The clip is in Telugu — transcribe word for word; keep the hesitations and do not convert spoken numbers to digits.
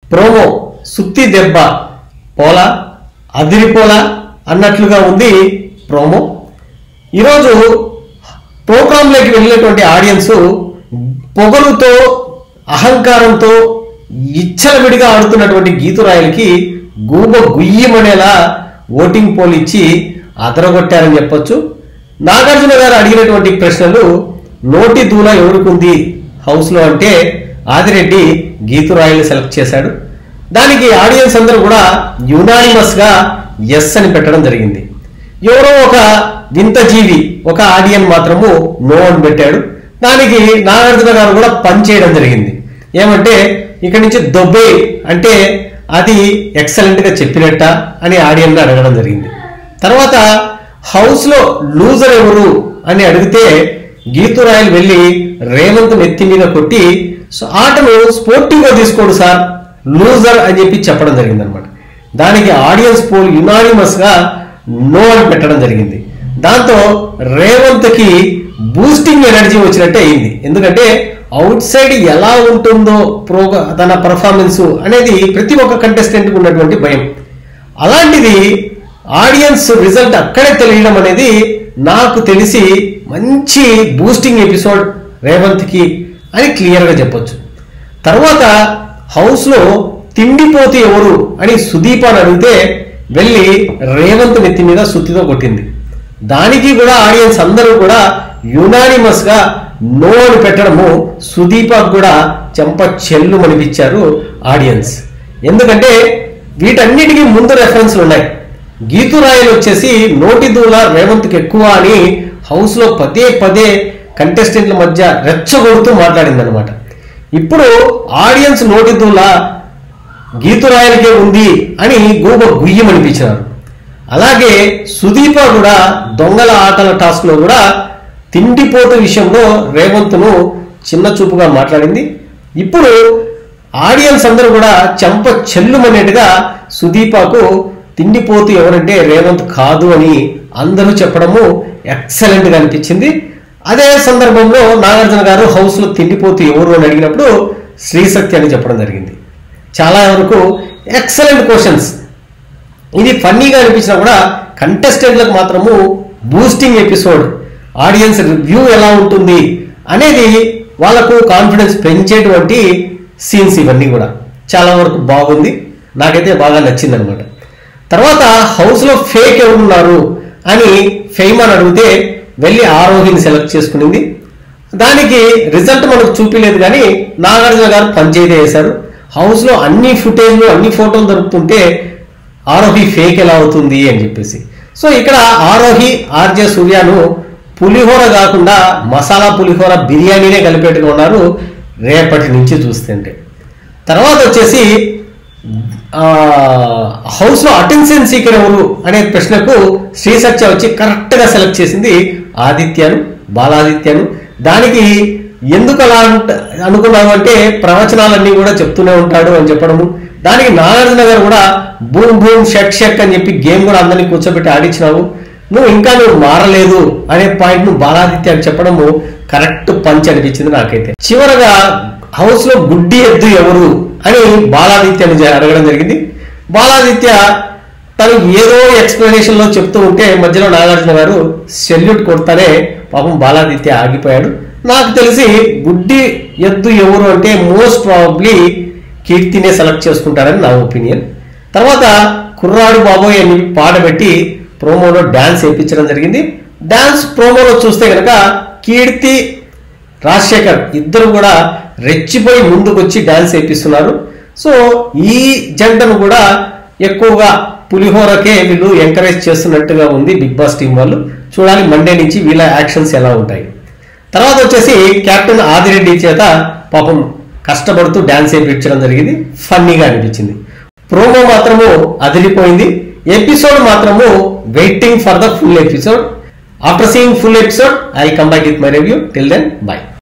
ప్రోమో సుత్తి దెబ్బ పోలా అదిరిపోలా అన్నట్లుగా ఉంది ప్రోమో. ఈరోజు ప్రోగ్రాంలోకి వెళ్ళినటువంటి ఆడియన్స్ పొగరుతో అహంకారంతో ఇచ్చలవిడిగా ఆడుతున్నటువంటి గీతురాయలకి గూబ గుయ్యమనేలా ఓటింగ్ పోల్ ఇచ్చి అదరగొట్టారని చెప్పొచ్చు. నాగార్జున గారు అడిగినటువంటి ప్రశ్నలు నోటి దూల ఎవరుకుంది హౌస్లో అంటే ఆదిరెడ్డి గీతురాయల్ని సెలెక్ట్ చేశాడు. దానికి ఆడియన్స్ అందరూ కూడా యునానిమస్ గా ఎస్ అని పెట్టడం జరిగింది. ఎవరో ఒక వింత జీవి ఒక ఆడియన్ మాత్రము నో అని పెట్టాడు. దానికి నాగార్జున గారు కూడా పని చేయడం జరిగింది. ఏమంటే ఇక్కడి నుంచి దొబ్బే అంటే అది ఎక్సలెంట్ గా చెప్పినట్ట అని ఆడియన్ అడగడం జరిగింది. తర్వాత హౌస్ లో లూజర్ ఎవరు అని అడిగితే గీతురాయల్ వెళ్ళి రేవంత్ నెత్తి మీద కొట్టి ఆటను స్పోర్టివ్ గా తీసుకోడు సార్ లూజర్ అని చెప్పి చెప్పడం జరిగింది అనమాట. దానికి ఆడియన్స్ పోల్ యునానిమస్ గా నో అని పెట్టడం జరిగింది. దాంతో రేవంత్ కి బూస్టింగ్ ఎనర్జీ వచ్చినట్టే అయింది. ఎందుకంటే అవుట్ సైడ్ ఎలా ఉంటుందో ప్రోగా తన పర్ఫార్మెన్స్ అనేది ప్రతి ఒక్క కంటెస్టెంట్ కు ఉన్నటువంటి భయం. అలాంటిది ఆడియన్స్ రిజల్ట్ అక్కడే తెలియడం అనేది నాకు తెలిసి మంచి బూస్టింగ్ ఎపిసోడ్ రేవంత్ కి అని క్లియర్ గా చెప్పొచ్చు. తర్వాత హౌస్ లో తిండిపోతే ఎవరు అని సుదీపాన్ని అడిగితే వెళ్ళి రేవంత్ నెత్తి మీద సుత్తితో కొట్టింది. దానికి కూడా ఆడియన్స్ అందరూ కూడా యునానిమస్ గా నో అని పెట్టడము సుదీపాకు కూడా చెంప చెల్లు మనిపించారు ఆడియన్స్. ఎందుకంటే వీటన్నిటికీ ముందు రెఫరెన్స్లు ఉన్నాయి. గీతురాయలు వచ్చేసి నోటి దూల రేవంత్కి ఎక్కువ అని హౌస్ లో పదే పదే కంటెస్టెంట్ల మధ్య రెచ్చగొడుతూ మాట్లాడింది అనమాట. ఇప్పుడు ఆడియన్స్ నోటి దూల గీతురాయలకే ఉంది అని గూబ గుయ్యం అనిపించారు. అలాగే సుదీప కూడా దొంగల ఆటల టాస్క్ లో కూడా తిండిపోత విషయంలో రేవంత్ను చిన్న చూపుగా మాట్లాడింది. ఇప్పుడు ఆడియన్స్ అందరూ కూడా చెంప చెల్లుమనేట్టుగా సుదీపకు తిండిపోతూ ఎవరంటే రేవంత్ కాదు అని అందరూ చెప్పడము ఎక్సలెంట్ గా అనిపించింది. అదే సందర్భంలో నాగార్జున గారు హౌస్ లో తిండిపోతూ ఎవరు అని అడిగినప్పుడు శ్రీశక్తి అని చెప్పడం జరిగింది. చాలా వరకు ఎక్సలెంట్ క్వశ్చన్స్. ఇది ఫన్నీగా అనిపించినా కూడా కంటెస్టెంట్లకు మాత్రము బూస్టింగ్ ఎపిసోడ్. ఆడియన్స్ రివ్యూ ఎలా ఉంటుంది అనేది వాళ్ళకు కాన్ఫిడెన్స్ పెంచేటువంటి సీన్స్ ఇవన్నీ కూడా చాలా వరకు బాగుంది. నాకైతే బాగా నచ్చింది అనమాట. తర్వాత హౌస్ లో ఫేక్ ఎవరున్నారు అని ఫెయిమాన్ అడిగితే వెళ్ళి ఆరోహిని సెలెక్ట్ చేసుకునింది. దానికి రిజల్ట్ మనకు చూపించలేదు కానీ నాగార్జున గారు పంచాయతీ చేశారు. హౌస్ లో అన్ని ఫుటేజ్లు అన్ని ఫోటోలు దొరుకుతుంటే ఆరోహి ఫేక్ ఎలా అవుతుంది అని చెప్పేసి. సో ఇక్కడ ఆరోహి ఆర్జే సూర్యను పులిహోర కాకుండా మసాలా పులిహోర బిర్యానీనే కలిపేట్టుగా ఉన్నారు రేపటి నుంచి చూస్తుంటే. తర్వాత వచ్చేసి హౌస్ లో అటెన్షన్ సీకర్ ఎవరు అనే ప్రశ్నకు శ్రీసత్య వచ్చి కరెక్ట్ గా సెలెక్ట్ చేసింది ఆదిత్యను బాలాదిత్యను. దానికి ఎందుకు అలా అనుకున్నావు అంటే ప్రవచనాలన్నీ కూడా చెప్తూనే ఉంటాడు అని చెప్పడము. దానికి నాగార్జున గారు కూడా బూమ్ బూమ్ షక్ షక్ అని చెప్పి గేమ్ కూడా అందరినీ కూర్చోబెట్టి ఆడించినావు, నువ్వు ఇంకా నువ్వు మారలేదు అనే పాయింట్ ను బాలాదిత్య అని చెప్పడము కరెక్ట్ పంచ్ అనిపించింది నాకైతే. చివరగా హౌస్ లో గుడ్డి ఎద్దు ఎవరు అని బాలాదిత్యని అడగడం జరిగింది. బాలాదిత్య తను ఏదో ఎక్స్ప్లెనేషన్ లో చెప్తూ ఉంటే మధ్యలో నాగార్జున గారు సెల్యూట్ కొడతానే పాపం బాలాదిత్య ఆగిపోయాడు. నాకు తెలిసి గుడ్డి ఎద్దు ఎవరు అంటే మోస్ట్ ప్రాబబ్లీ కీర్తినే సెలెక్ట్ చేసుకుంటారని నా ఒపీనియన్. తర్వాత కుర్రాడు బాబోయ్ అని పాట పెట్టి ప్రోమోలో డాన్స్ వేయించడం జరిగింది. డాన్స్ ప్రోమోలో చూస్తే కనుక కీర్తి రాజశేఖర్ ఇద్దరు కూడా రెచ్చిపోయి ముందుకు వచ్చి డాన్స్ వేపిస్తున్నారు. సో ఈ జంటను కూడా ఎక్కువగా పులిహోరకే వీళ్ళు ఎంకరేజ్ చేస్తున్నట్టుగా ఉంది బిగ్ బాస్ టీం వాళ్ళు. చూడాలి మండే నుంచి వీళ్ళ యాక్షన్స్ ఎలా ఉంటాయి. తర్వాత వచ్చేసి కెప్టెన్ ఆదిరెడ్డి చేత పాపం కష్టపడుతూ డాన్స్ వేయించడం జరిగింది. ఫన్నీగా అనిపించింది. ప్రోమో మాత్రము అదిరిపోయింది. ఎపిసోడ్ మాత్రము waiting for the full episode. After seeing full episode I will come back with my review. Till then by.